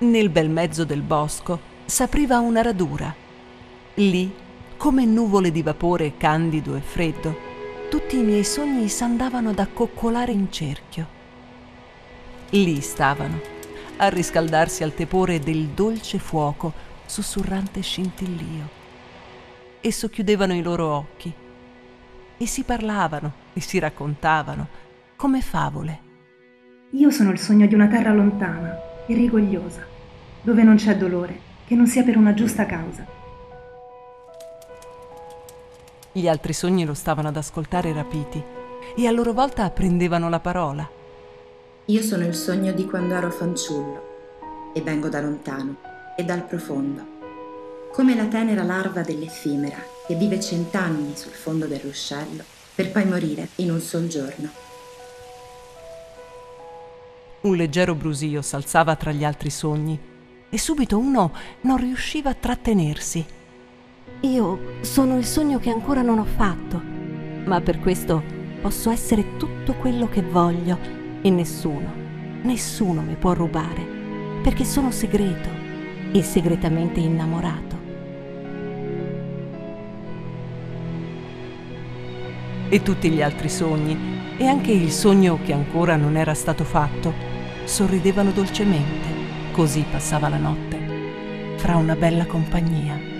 Nel bel mezzo del bosco s'apriva una radura. Lì, come nuvole di vapore candido e freddo, tutti i miei sogni s'andavano ad accoccolare in cerchio. Lì stavano, a riscaldarsi al tepore del dolce fuoco sussurrante scintillio, e socchiudevano i loro occhi e si parlavano e si raccontavano come favole. Io sono il sogno di una terra lontana e rigogliosa, dove non c'è dolore che non sia per una giusta causa. Gli altri sogni lo stavano ad ascoltare rapiti e a loro volta prendevano la parola. Io sono il sogno di quando ero fanciullo e vengo da lontano e dal profondo, come la tenera larva dell'effimera che vive 100 anni sul fondo del ruscello per poi morire in un sol giorno. Un leggero brusio s'alzava tra gli altri sogni e subito uno non riusciva a trattenersi. Io sono il sogno che ancora non ho fatto, ma per questo posso essere tutto quello che voglio e nessuno mi può rubare, perché sono segreto e segretamente innamorato. E tutti gli altri sogni, e anche il sogno che ancora non era stato fatto, sorridevano dolcemente. Così passava la notte, fra una bella compagnia.